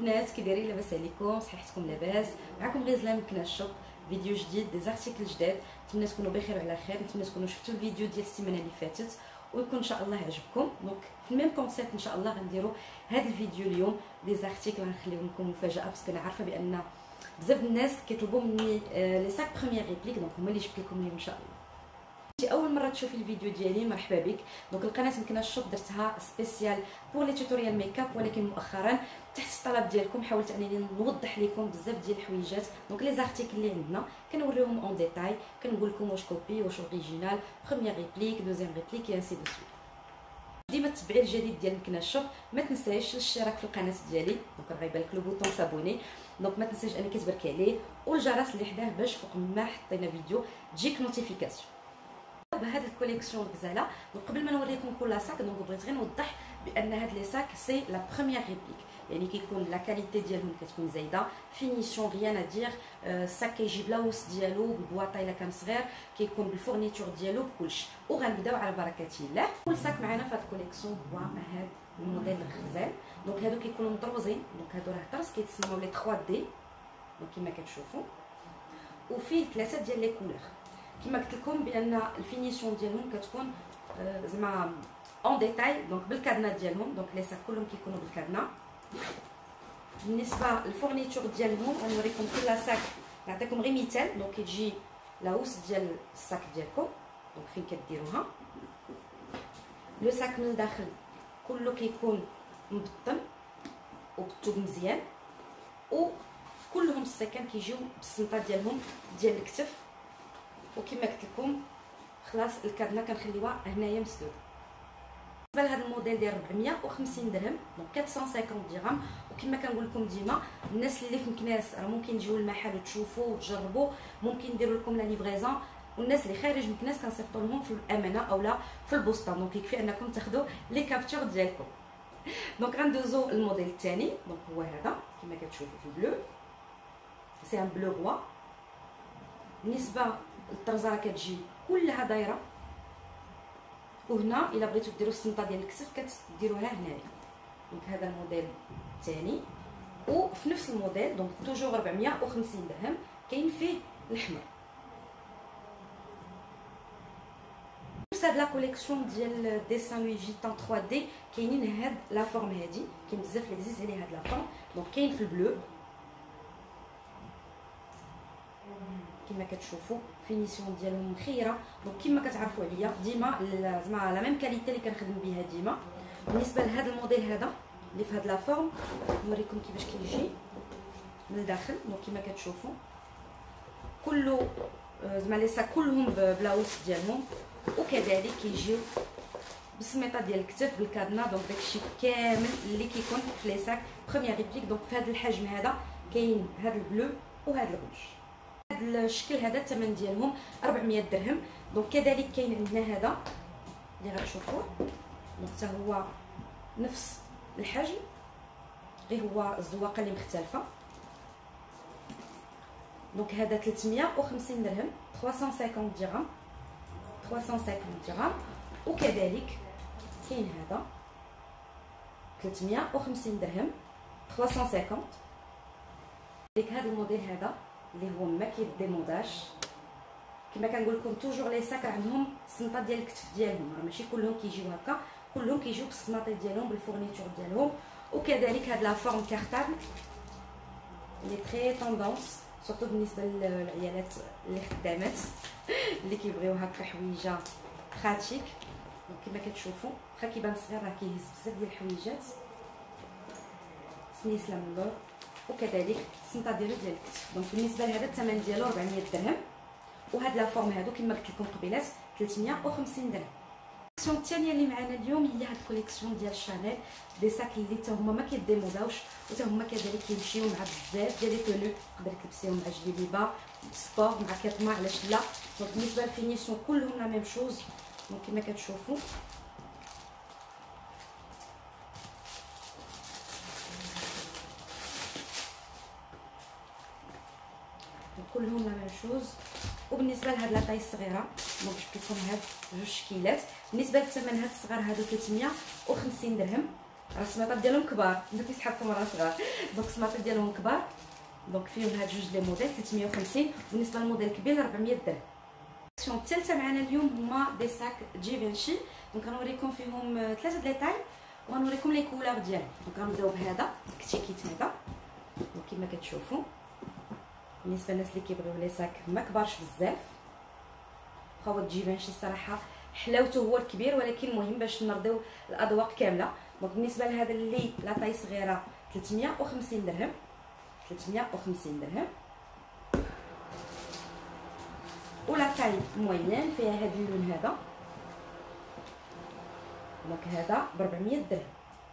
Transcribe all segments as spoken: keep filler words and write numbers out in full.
البنات كي دايرين؟ لاباس عليكم؟ صحتكم لاباس؟ معكم غزلان من كناز شوب، فيديو جديد دي زارتيكل جداد. نتمنى تكونوا بخير وعلى خير، نتمنى تكونوا شفتوا الفيديو ديال السيمانه اللي فاتت ويكون ان شاء الله عجبكم. دونك في الميم كونسيبت ان شاء الله غنديروا هذا الفيديو اليوم دي زارتيكل، غنخليهم لكم مفاجاه باسكو انا عارفه بان بزاف الناس كيطلبوا مني لي ساك بروميير ريبليك، دونك هما اللي جبت لكم اليوم ان شاء الله. انت اول مره تشوفي الفيديو ديالي مرحبا بك. دونك القناه يمكن الشوب درتها سبيسيال بور لي توتوريال ميك اب، ولكن مؤخرا تحت الطلب ديالكم حاولت انني نوضح لكم بزاف ديال الحويجات. دونك لي زارتيكل اللي عندنا كنوريهم اون ديتاي، كنقول لكم واش كوبي واش اوريجينال، بروميير ريبليك دوزيام ريبليك اي انسي دو سويت. ديما تتبعي الجديد ديال يمكن الشوب، ما تنسايش الاشتراك في القناه ديالي، دونك غيبان لك لو بوطون سابوني، دونك ما تنساش انك تبركي عليه والجرس اللي حداه باش فوق ما حطينا فيديو تجيك نوتيفيكاسيون. بهاد الكوليكسيون الغزاله. قبل ما نوريكم كل ساك، دونك بغيت غير نوضح بان هاد لي ساك سي لا بروميير ريبليك، يعني كيكون لا كاليتي ديالهم كتكون زايده، فينيسيون ريان ادير، الساك كيجيب لاوس ديالو بالبواطه الا كان صغير، كيكون بالفورنيتور ديالو بكلشي. وغنبداو على بركه الله. اول ساك معنا في هاد الكوليكسيون هو هاد الموديل الغزال. دونك هادو كيكونوا مطروزين، دونك هادو راه طرز كيتسموا لي ثلاثة دي، دونك كما كتشوفوا، وفيه ثلاثه ديال لي كولور. كما قلت لكم بان الفينيسيون ديالهم كتكون زعما اون ديتاي، دونك بالكادنا ديالهم. دونك لي ساك كلهم كيكونوا بالكادنا. بالنسبه للفورنيتور ديالهم غنوريكم كل ساك، نعطيكم غير مثال. دونك كيجي لاوس ديال الساك ديالكم، دونك فين كديروها. لو ساك من الداخل كله كيكون مبطن وبالثوب مزيان، وكلهم الساكن كيجيو بالسنطه ديالهم ديال الكتف. وكما قلت لكم خلاص الكادنا كنخليوها هنايا مسدوده. بالنسبه لهذا الموديل ديال أربعمية وخمسين درهم، دونك أربعمية وخمسين درهم. وكما كنقول لكم ديما الناس اللي في مكناس راه ممكن تجيو للمحل وتشوفوا وتجربوا، ممكن نديروا لكم لا ليفريزون. والناس اللي خارج مكناس كنصيفطوا لهم في الامانه اولا في البوسطه، دونك يكفي انكم تاخذوا لي كابتور ديالكم. دونك غندوزو الموديل الثاني، دونك هو هذا كما كتشوفوا في بلو، سي ان بلو روا. بالنسبه الطرزه راه كتجي كلها دايره، وهنا الا بغيتو ديروا السنطه ديال الكتف كتديروها هنايا. دونك هذا الموديل الثاني، وفي نفس الموديل دونك توجور أربعمية وخمسين درهم كاين فيه الاحمر. نفس هاد لا كوليكسيون ديال ديسان لوي فيتون ثلاثة دي كاينين هاد لا فورم هادي، كاين بزاف اللي عزيز عليه هاد لا فورم. دونك كاين في البلو كما كتشوفوا، فينيسيون ديالهم خيره. دونك كما كتعرفوا عليا ديما زعما لا ميم كاليتي اللي كنخدم بها ديما. بالنسبه لهذا الموديل هذا اللي في هاد لا فورم نوريكم كيفاش كيجي من الداخل. دونك كما كتشوفوا كله زعما لي ساك كلهم بلاوس ديالهم، وكذلك كيجيو بالسميطه ديال الكتف بالكادنا. دونك داكشي كامل اللي كيكون في لي ساك بروميير ريبليك. دونك في هذا الحجم هذا كاين هذا البلو وهذا الغوش. هذا الشكل هذا الثمن ديالهم أربعمية درهم. دونك كذلك كاين عندنا هذا اللي غتشوفوه، دونك حتى هو نفس الحجم، غير هو الزواقه اللي مختلفه. دونك هذا ثلاثمية وخمسين درهم، ثلاثمية وخمسين درهم، ثلاثمية وخمسين درهم. وكذلك كاين هذا ثلاثمية وخمسين درهم، ثلاثمية وخمسين. ديك هذا الموديل هذا اللي هو ما كيديموداش، كما كنقول لكم توجور لي ساك عندهم السنطه ديال الكتف ديالهم، راه ماشي كلهم كيجيو هكا، كلهم كيجيو بالسناطي ديالهم بالفورنيتور ديالهم. وكذلك هاد لا فورم كارطابل اللي تري طوندونس، سورتو بالنسبه للعيالات اللي خدامات اللي كيبغيو هكا حويجه براتيك. دونك كما كتشوفوا واخا كيبان صغير راه كيهز بزاف ديال الحويجات، سنيس لا من اللور. وكذلك السنطه ديالو ديال الكتف. دونك بالنسبه لهذا الثمن ديالو أربعمية درهم. وهاد لا فورم هادو كما قلت لكم قبيلات ثلاثمية وخمسين درهم. الكوليكسيون الثانيه اللي معنا اليوم هي هاد الكوليكسيون ديال شانيل، دي ساك اللي حتى هما ما كيديموداوش، وحتى هما كذلك كيمشيو مع بزاف ديال لي تونو. تقدري تلبسيهم مع جليبيبه سبور مع كيطما، علاش لا. دونك بالنسبه للفينيسيون كلهم لا ميم شوز. دونك كما كتشوفوا كلهم لا ميم شوز. وبالنسبه لهاد لا طاي الصغيره دونك جبت لكم هاد جوج شكيلات. بالنسبه للثمن هاد الصغار هادو ثلاثمية وخمسين درهم، راه السماطات ديالهم كبار، ما كيسحبكم راه صغار. دونك السماطات ديالهم كبار، دونك فيهم هاد جوج لي موديل ثلاثمية وخمسين، بالنسبه للموديل الكبير ربعمية درهم. السيكسيون الثالثه معنا اليوم هما دي ساك جيفنشي. دونك غنوريكم فيهم ثلاثه ديال طاي وغنوريكم لي كولور ديالهم. دونك غنبداو بهذا الكتيكيت هذا وكما كتشوفوا. بالنسبه للناس اللي كيبغيو لي ساك ما كبارش بزاف، هو الجيفنشي الصراحه حلاوته هو الكبير، ولكن المهم باش نرضيو الاذواق كامله. دونك بالنسبه لهذا اللي لا طاي صغيره ثلاثمية وخمسين درهم، ثلاثمية وخمسين درهم. ولا طاي موين فيها هذا اللون هذا، دونك هذا ب أربعمية درهم.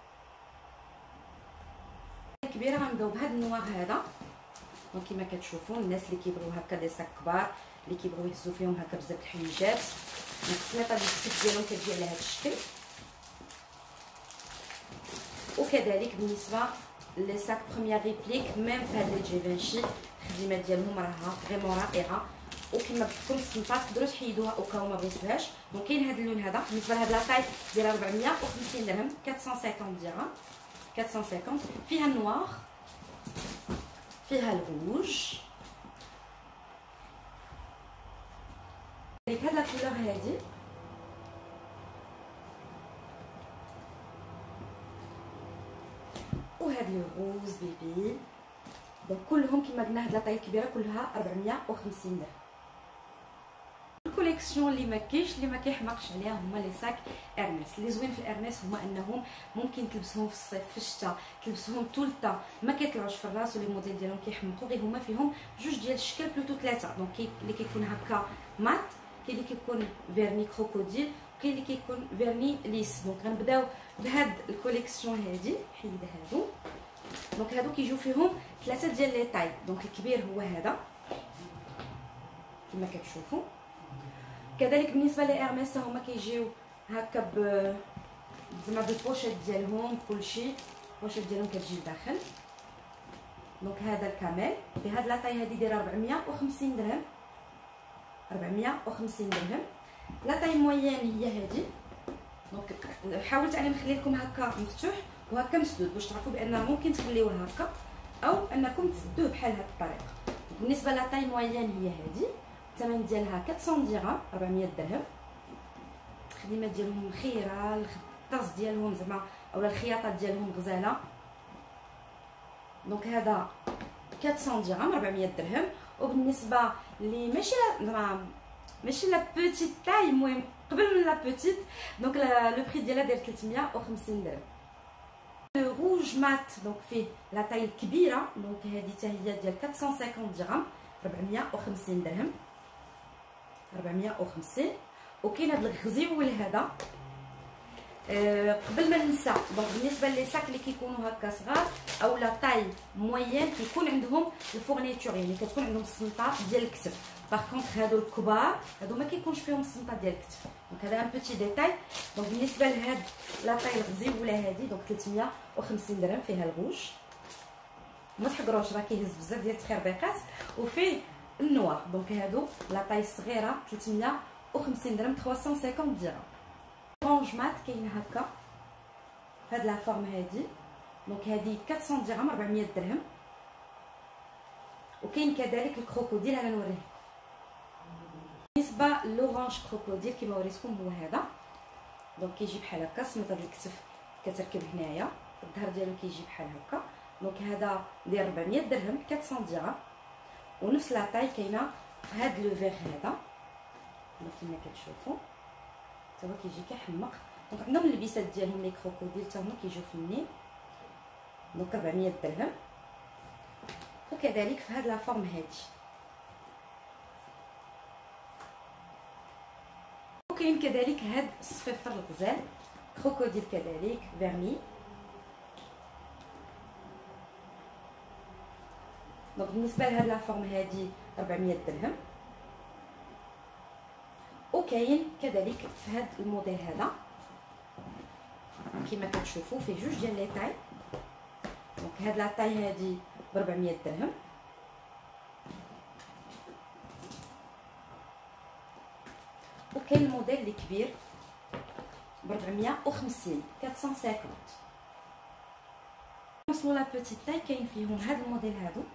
الكبيره غنبداو بهذا النوار هذا. دونك كما كتشوفوا الناس اللي كيبغيو هكا دي ساك كبار اللي كيبغيو يهزوا فيهم هكا بزاف الحويجات، دونك السميطه ديال السيف ديالهم كتجي على هذا الشكل. وكذلك بالنسبه لي ساك بروميير ريبليك ميم في هاد لي جيفنشي الخدمه ديالهم راها فريمون رائعه، وكما قلت لكم السمطات تقدروا تحيدوها او كاو ما بغيتوهاش. دونك كاين هذا اللون هذا بالنسبه لهاد لاطاي ديال أربعمية وخمسين درهم، أربعمية وخمسين درهم، أربعمية وخمسين. فيها النوار، فيها الروج. هاد لا كولور هادي وهاد لو روز بيبي. دونك كلهم كما قلنا هاد لاطاي الكبيره كلها أربعمية وخمسين درهم. الكوليكسيون اللي ما كاينش اللي ما كيحمقش عليها هما لي ساك ارميس. اللي زوين في الارميس هما انهم ممكن تلبسهم في الصيف في الشتاء، تلبسهم طول التا ما كيطلعوش في الراس، ولي موديل ديالهم كيحمقوا. غير هما فيهم جوج ديال الشكل بلوتو ثلاثه. دونك كاين اللي كيكون هكا مات، كاين اللي كيكون فيرني كروكوديل، وكاين اللي كيكون فيرني ليس. دونك غنبداو بهاد الكوليكسيون هادي. حيد هادو. دونك هادو كيجيو فيهم ثلاثه ديال لي طاي. دونك الكبير هو هذا كما كتشوفوا. كذلك بالنسبه لي ارميس هما كيجيو هكا ب زعما بالبوشيت ديالهم كلشي، البوشيت ديالهم كتجي لداخل. دونك هذا الكامل بهاد لاطاي هادي دايره أربعمية وخمسين درهم، أربعمية وخمسين درهم. لاطاي موين هي هادي. دونك حاولت اني نخلي لكم هكا مفتوح وهكا مسدود باش تعرفوا بان ممكن تخليوه هكا او انكم تسدوه بحال هاد الطريقه. بالنسبه لاطاي موين هي هادي، الثمن ديالها أربعمية درهم، أربعمية درهم. الخدمه ديالهم خيره، الخطاز ديالهم زعما اولا الخياطات ديالهم غزاله. دونك هذا أربعمية درهم، أربعمية درهم. وبالنسبه لي ماشي زعما ماشي لا بوتيت تاي، المهم قبل من لا بوتيت، دونك لو بري ديالها داير ثلاثمية وخمسين درهم. لو روج مات دونك فيه لا تاي الكبيره، دونك هذه حتى هي ديال أربعمية وخمسين درهم، أربعمية وخمسين درهم، أربعمية وخمسين. وكاين هذا الغزيول هذا. أه قبل ما ننسى، دونك بالنسبه لي ساك اللي كيكونوا هكا صغار او لا طاي موين كيكون عندهم الفورنيتور، يعني كتكون عندهم السنطه ديال الكتف. باغ كونطخ هادو الكبار هادو ما كيكونش فيهم السنطه ديال الكتف. دونك هذا ان بوتي ديتاي. دونك بالنسبه لهاد لا طاي الغزيوله هادي دونك ثلاثمية وخمسين درهم. فيها الغوج، ما تحقروش راه كيهز بزاف ديال التخربيقات. وفيه النوار. دونك هادو لا طاي الصغيره ثلاثمية وخمسين درهم، ثلاثمية وخمسين درهم. اورانج مات كاين هكا فهاد لا فورم هادي. دونك هادي أربعمية درهم، أربعمية درهم. وكاين كذلك الكروكوديل، انا نوريه. بالنسبه لورانج كروكوديل كما وريتكم هو هذا. دونك كيجي بحال هكا، السميطه ديال الكتف كتركب هنايا، الظهر ديالو كيجي بحال هكا. دونك هذا داير أربعمية درهم، أربعمية درهم. ونفس لا طاي كاينه في هذا لو فيغ هذا كما كتشوفوا، حتى هو كيجي كيحمق. دونك عندهم اللبسات ديالهم لي كروكوديل حتى هما كيجيو في النيل. دونك أربعمية درهم. وكذلك في هذه لا فورم هادي. وكاين كذلك هاد الصفيفر الغزال كروكوديل كذلك فيرني. دونك بالنسبه لهاد لا فورم هادي أربعمية درهم. وكاين كذلك في هاد الموديل هذا كما كتشوفوا فيه جوج ديال لي طاي. دونك هاد لا طاي هادي ب أربعمية درهم. وكاين الموديل اللي كبير ب أربعمية وخمسين، أربعمية وخمسين. نوصلوا لا بوتيت تاي كاين فيهم هاد الموديل هادو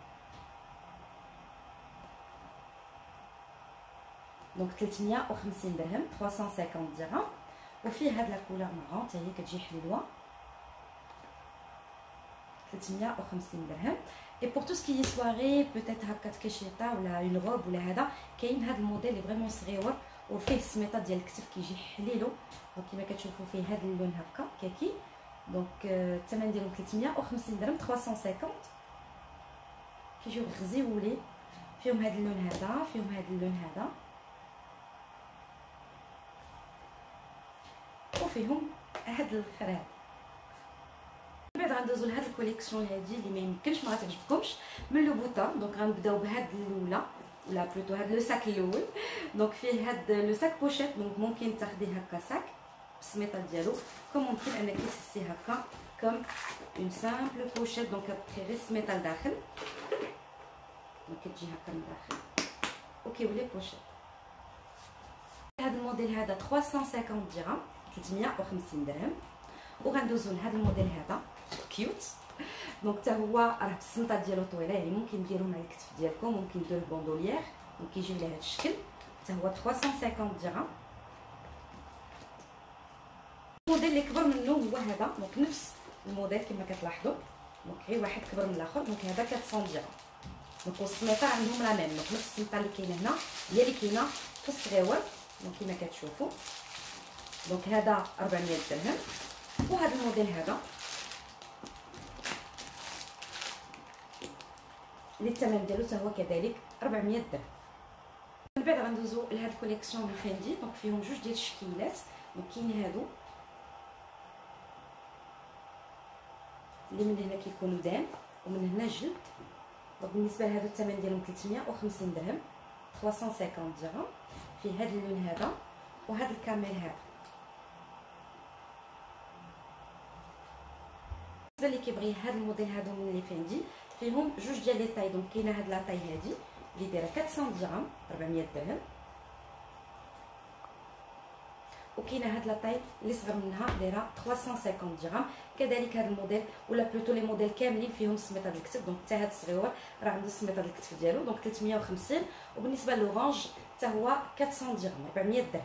دونك ثلاثمية وخمسين درهم ثلاثمية وخمسين درهم. وفيه هاد لا كولور مارون حتى هي كتجي حلوه ثلاثمية وخمسين درهم. اي بور تو سكي سواري بوتيت هكا تكيشيطه ولا اون روب ولا هذا كاين هاد الموديل اللي فريمون صغيور وفيه السميطه ديال الكتف كيجي حليلو كما كتشوفوا فيه هاد اللون هكا كاكي. دونك الثمن ديالهم ثلاثمية وخمسين درهم ثلاثمية وخمسين. كيجيو غزيولين فيهم هاد اللون هذا فيهم هاد اللون هذا وفيهم هاد الاخر هذا. بعد غندوزو لهاد الكوليكسيون هادي اللي ما يمكنش ما غتعجبكمش من لو بوطون. دونك غنبداو بهاد الاولى ولا بلوتو هاد لو ساك الاول. دونك فيه هاد لو ساك بوشيت دونك ممكن تاخديه هكا ساك بالسميطه ديالو كوم ممكن انك تحسيه هكا كوم اون سامبل بوشيت. دونك كتبقي غير السميطه لداخل دونك كتجي هكا من داخل وكيولي بوشيت. هاد الموديل هذا ثلاثمية وخمسين درهم ثلاثمية وخمسين درهم. وغندوزو لهاد الموديل هذا كيوت دونك حتى هو راه السمطه ديالو طويله يعني ممكن ديروه مع الكتف ديالكم ممكن ديروه بوندوليير دونك كيجي على هذا الشكل حتى هو ثلاثمية وخمسين درهم. الموديل اللي كبر منه هو هذا دونك نفس الموديل كما كتلاحظوا دونك غير واحد كبر من الاخر دونك هذا أربعمية درهم. دونك السميطه عندهم لا ميم دونك نفس السميطه اللي كاينه هنا هي اللي كاينه في الصغيور دونك كما كتشوفوا. دونك هذا أربعمية درهم. وهذا الموديل هذا اللي الثمن ديالو حتى هو كذلك أربعمية درهم. من بعد غندوزو لهاد الكوليكسيون من فيندي دونك فيهم جوج ديال الشكيلات دونك كاين هادو اللي من هنا كيكونوا دام ومن هنا جلد. دونك بالنسبه لهادو الثمن ديالهم ثلاثمية وخمسين درهم ثلاثمية وخمسين درهم. فيه هاد اللون هذا وهاد الكامل هذا. بالنسبه اللي كيبغي هاد الموديل هادو من لي فيندي فيهم جوج ديال لي طاي دونك كاينه هاد لا طاي هادي اللي دايره أربعمية درهم أربعمية درهم. وكاينه هاد لا طاي اللي صغر منها دايره ثلاثمية وخمسين درهم. كذلك هاد الموديل ولا بلوتو لي موديل كاملين فيهم سميطه ديال الكتف دونك حتى هاد الصغيور راه عنده سميطه ديال الكتف ديالو دونك ثلاثمية وخمسين. وبالنسبه للورانج حتى هو أربعمية درهم أربعمية درهم.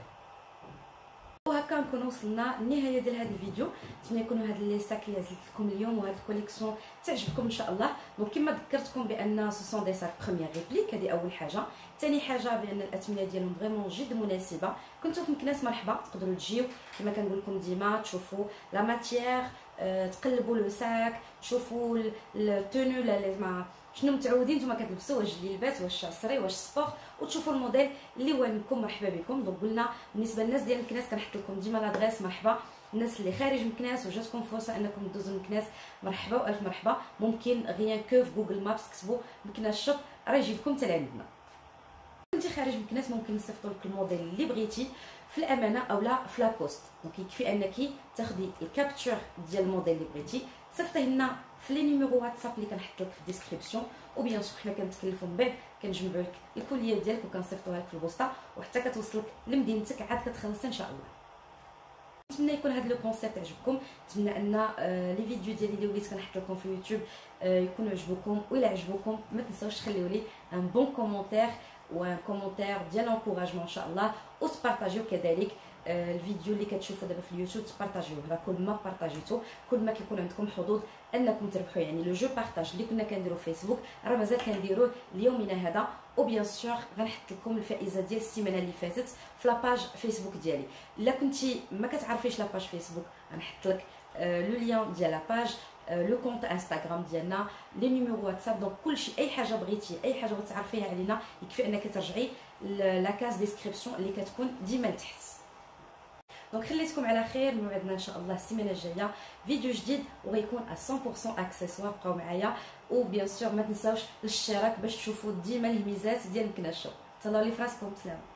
وهكا نكونوا وصلنا للنهايه ديال هذا الفيديو. نتمنى يكونوا هاد لي ساك اللي زلت لكم اليوم وهاد الكوليكسيون تعجبكم ان شاء الله. دونك كما ذكرتكم بان سو سون دي ساك بروميير ريبليك هذه اول حاجه. ثاني حاجه بان الاثمنه ديالهم فريمون جد مناسبه. كنتو في مكناس مرحبا تقدروا تجيو كما كنقول لكم ديما تشوفوا لا ماتيير أه تقلبوا لو ساك تشوفوا التونو لا شنو متعودين نتوما كتلبسوا واش الليلبات واش عصري واش سبور وتشوفوا الموديل اللي وانكم. مرحبا بكم. دونك قلنا بالنسبه للناس ديال مكناس كنحط لكم ديما لادريس مرحبا. الناس اللي خارج مكناس وجاتكم فرصه انكم تدوزوا مكناس مرحبا والف مرحبا. ممكن غيان كو في جوجل مابس تكتبوا مكناس شوب راه يجيبكم حتى لعندنا. كنتي خارج مكناس ممكن نصيفطوا لك الموديل اللي بغيتي في الامانه اولا في لابوست. دونك يكفي انك تاخدي الكابتور ديال الموديل اللي بغيتي تصيفطيه لنا في لي نيميرو واتساب اللي كنحط لك في الديسكريبسيون. وبيان سور حنا كنتكلفوا من بعد كنجمعوا لك الكليه ديالك وكنصيفطوها لك في البوسطه وحتى كتوصلك لمدينتك عاد كتخلصي ان شاء الله. نتمنى يكون هذا لو كونسيبت عجبكم. نتمنى ان آه لي فيديو ديالي اللي وليت كنحط لكم في اليوتيوب آه يكونوا عجبوكم. وإلا عجبوكم ما تنساوش تخليو لي ان بون كومونتير وان كومونتير ديال انكوراجمون ان شاء الله وتبارطاجيو كذلك آه الفيديو اللي كتشوفوا دابا في اليوتيوب تبارطاجيوه. راه كل ما بارطاجيتو كل ما كيكون عندكم حظوظ انكم تربحوا. يعني لو جو بارطاج اللي كنا كنديرو في فيسبوك راه مازال كنديروه ليومنا هذا. وبيان سور غنحط لكم الفائزه ديال السيمانه اللي فاتت في لاباج فيسبوك ديالي. الا كنتي ما كتعرفيش لاباج فيسبوك غنحط لك آه لو لين ديال لاباج آه لو كونت انستغرام ديالنا لي نيميرو واتساب. دونك كلشي اي حاجه بغيتي اي حاجه بغيتي تعرفيها علينا يكفي انك ترجعي لاكاز ديسكريبسيون اللي كتكون ديما لتحت. دونك خليتكم على خير. موعدنا ان شاء الله السيمانه الجايه فيديو جديد وغيكون مية بالمية اكسسوار. بقاو معايا وبيان سور ما تنساوش الاشتراك باش تشوفوا ديما الهميزات ديال مكناس شوب. تهلاو لي فراسكم. سلام.